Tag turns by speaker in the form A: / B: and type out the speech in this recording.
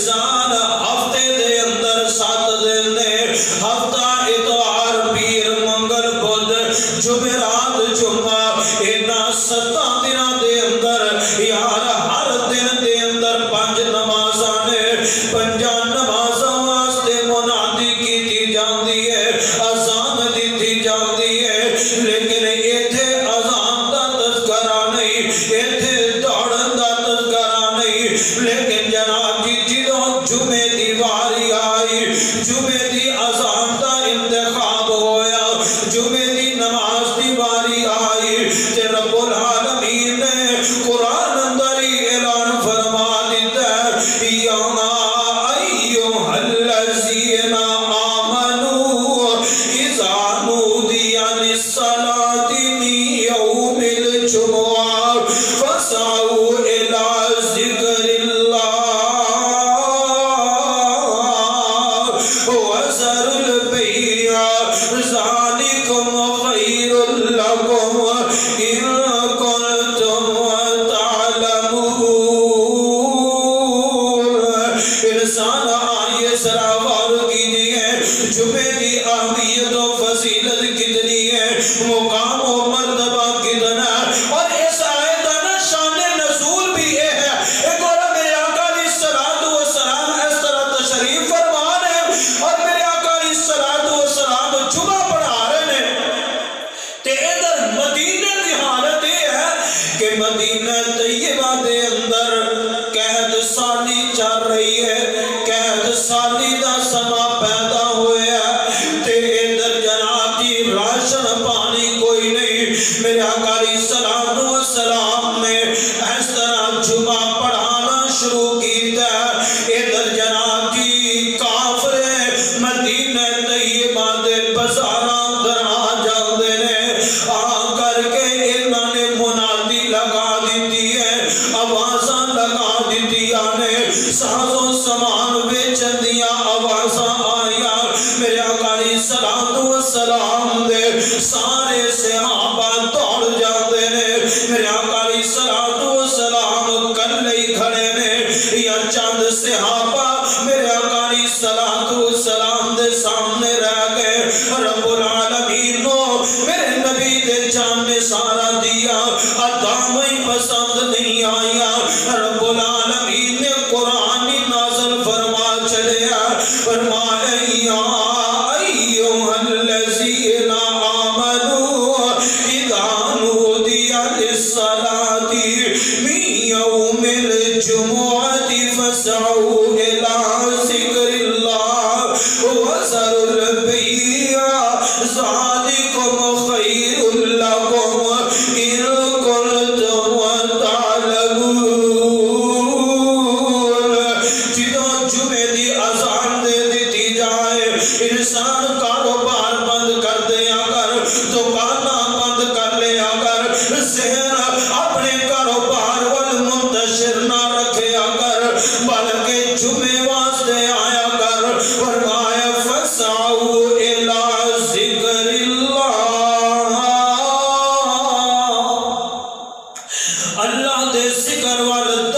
A: انسان ہفتے دے اندر 7 دن نے، ہفتہ اتوار پیر منگل بدھ جمعرات جمعہ، انہاں 7 دنوں دے اندر یار ہر دن دے اندر 5 نمازاں نے، 5 نمازاں واسطے منادی کیتی جاندی ہے، اذان دتی جاندی ہے، لیکن ایتھے اذان دا تذکرہ نہیں، ایتھے دوڑن دا تذکرہ نہیں، لیکن جناب جی جدوں جمعے دی واری آئی، جمعے دی اذان دا انتخاب ہویا، جمعے دی نماز دی واری آئی، تے رب العالمین نے قرآن اندر ہی اعلان فرما دیتا ہے، یا ایھا الذین آمنوا اذا نودی للصلاۃ من یوم الجمعہ فاسعوا الی ذکر اللہ وذروا البیع ذالکم خیر لکم ان کنتم تعلمون۔ انسان آئیے ذرا غور کیجئے جمعے کی اہمیت و فضیلت کتنی ہے، مقام و مرتبہ کتنا ہے، اور اس آیت کا شان نزول بھی یہ ہے۔ ایک اور میرے آقا علیہ الصلوۃ والسلام اس طرح تشریف فرما رہے ہیں، اور میرے آقا علیہ الصلوۃ والسلام جمعہ پڑھا رہے ہیں، تے ادھر مدینہ کی حالت یہ ہے کہ مدینہ طیبہ دے اندر قحط سالی چل رہی ہے، قحط سالی دا سما پیدا ہویا ہے، تے ادھر جناب جی راشن پانی کوئی نہیں۔ میرے آقا علیہ الصلوۃ والسلام نے اس طرح جمعہ پڑھانا شروع کیتا ہے، ادھر جناب جی کافرے مدینہ طیبہ دے بازاراں اندر آ جاندے نے، آ کر کے انہاں نے منادی لگا دیتی ہے، آوازاں لگا دیتیاں نے، ساز و سامان بیچن دیاں آوازاں آیا۔ میرے آقا علیہ الصلوۃ والسلام دے سارے صحابہ دوڑ جاندے نے، میرے آقا علیہ الصلوۃ والسلام کلے ہی کھڑے نے یا چند صحابہ میرے آقا علیہ الصلوۃ والسلام دے سامنے رہ گئے۔ رب العالمین نے میرے نبی دے جان نے سارا دیا، ادامیں پسند نہیں آیا، رب العالمین نے قرآن نازل فرما چلیا، فرمایا یا ایھا الذین آمنوا اذا نودی للصلاۃ من یوم الجمعۃ فاسعوا الی ذکر اللہ وذروا البیع ذالکم خیر لکم ان کنتم تعلمون۔ جدوں جمعے دی اذان دے دیتی جائے، انسان کاروبار بند کر دیا کر، دکاناں بند کر لیا کر، ذہن اپنے کاروبار وال منتشر نہ رکھیا کر، بلکہ جمعے واسطے آیا کر۔ فرمایا فاسعوا الی ذکر اللہ، اللہ دے ذکر وال